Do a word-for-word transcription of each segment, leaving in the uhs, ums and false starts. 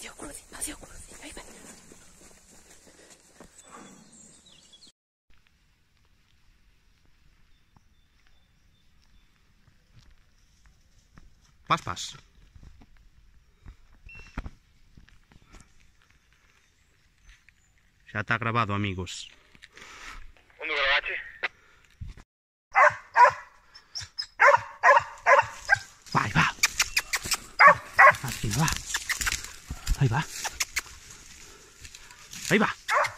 Despacio, cruce, despacio, cruce. Ahí va. Paspas. Ya está grabado, amigos. ¿Dónde grabaste? Va, ahí va. Aquí no va. Ahí va. Ahí va.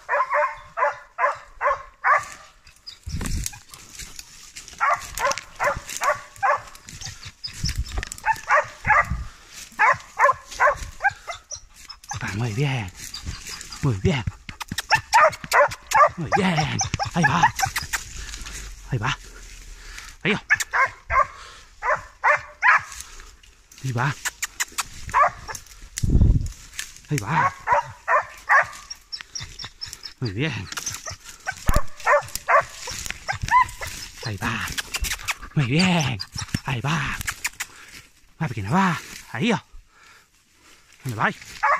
Muy bien. Muy bien. Muy bien. Ahí va. Ahí va. Ahí va. Ahí va. Ahí va. Muy bien. Ahí va. Muy bien. Ahí va. Va, pequeña, va. Ahí, ¿dónde vais?